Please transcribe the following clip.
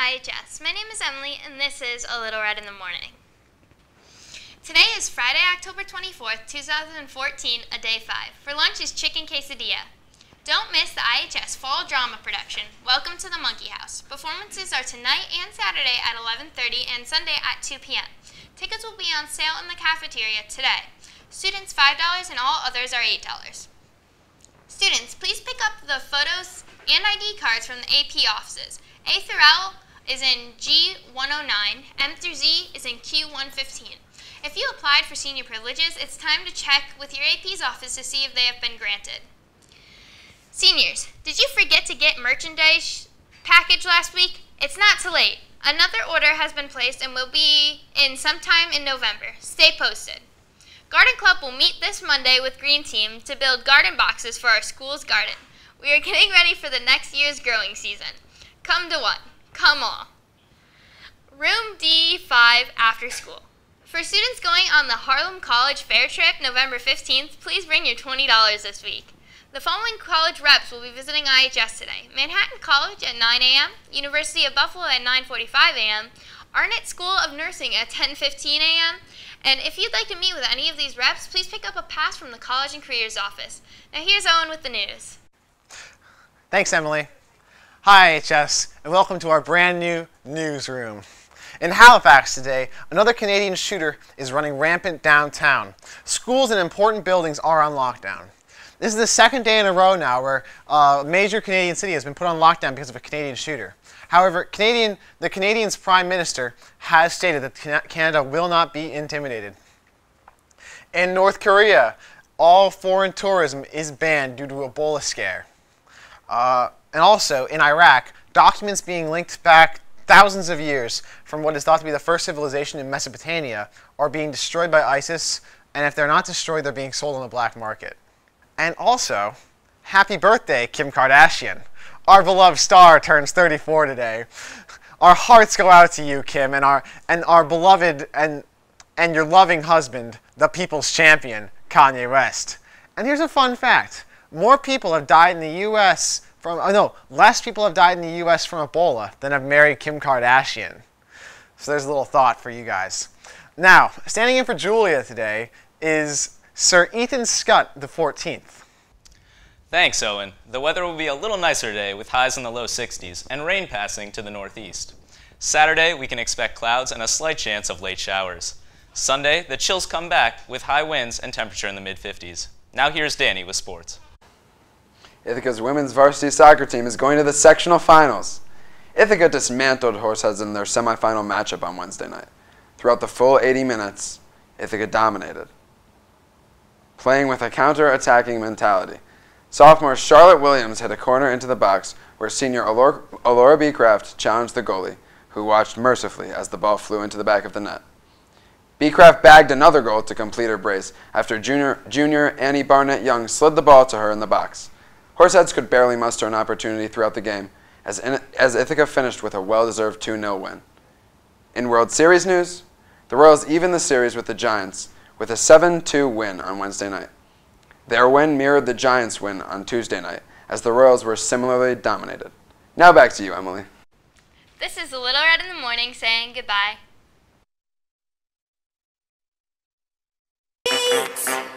IHS. My name is Emily, and this is A Little Red in the Morning. Today is Friday, October 24th, 2014, a day 5. For lunch is chicken quesadilla. Don't miss the IHS Fall Drama Production, Welcome to the Monkey House. Performances are tonight and Saturday at 11:30 and Sunday at 2 p.m. Tickets will be on sale in the cafeteria today. Students $5 and all others are $8. Students, please pick up the photos and ID cards from the AP offices. A through L is in G109, M through Z is in Q115. If you applied for senior privileges, it's time to check with your AP's office to see if they have been granted. Seniors, did you forget to get merchandise package last week? It's not too late. Another order has been placed and will be in sometime in November. Stay posted. Garden Club will meet this Monday with Green Team to build garden boxes for our school's garden. We are getting ready for the next year's growing season. Come to one. Come all. Room D5 after school. For students going on the Harlem College Fair Trip November 15th, please bring your $20 this week. The following college reps will be visiting IHS today. Manhattan College at 9 a.m., University of Buffalo at 9:45 a.m., Arnett School of Nursing at 10:15 a.m., and if you'd like to meet with any of these reps, please pick up a pass from the College and Careers office. Now here's Owen with the news. Thanks, Emily. Hi, IHS, and welcome to our brand new newsroom. In Halifax today, another Canadian shooter is running rampant downtown. Schools and important buildings are on lockdown. This is the second day in a row now where a major Canadian city has been put on lockdown because of a Canadian shooter. However, the Canadian's Prime Minister has stated that Canada will not be intimidated. In North Korea, all foreign tourism is banned due to Ebola scare. And also, in Iraq, documents being linked back thousands of years from what is thought to be the first civilization in Mesopotamia are being destroyed by ISIS, and if they're not destroyed, they're being sold on the black market. And also, happy birthday, Kim Kardashian. Our beloved star turns 34 today. Our hearts go out to you, Kim, and our beloved and your loving husband, the people's champion, Kanye West. And here's a fun fact. More people have died in the U.S. less people have died in the U.S. from Ebola than have married Kim Kardashian. So there's a little thought for you guys. Now, standing in for Julia today is Sir Ethan Scott the 14th. Thanks, Owen. The weather will be a little nicer today with highs in the low 60s and rain passing to the northeast. Saturday, we can expect clouds and a slight chance of late showers. Sunday, the chills come back with high winds and temperature in the mid-50s. Now here's Danny with sports. Ithaca's women's varsity soccer team is going to the sectional finals. Ithaca dismantled Horseheads in their semifinal matchup on Wednesday night. Throughout the full 80 minutes, Ithaca dominated, playing with a counter-attacking mentality. Sophomore Charlotte Williams hit a corner into the box where senior Alora Beecraft challenged the goalie, who watched mercifully as the ball flew into the back of the net. Beecraft bagged another goal to complete her brace after junior Annie Barnett-Young slid the ball to her in the box. Horseheads could barely muster an opportunity throughout the game as Ithaca finished with a well-deserved 2-0 win. In World Series news, the Royals evened the series with the Giants with a 7-2 win on Wednesday night. Their win mirrored the Giants' win on Tuesday night, as the Royals were similarly dominated. Now back to you, Emily. This is A Little Red in the Morning saying goodbye.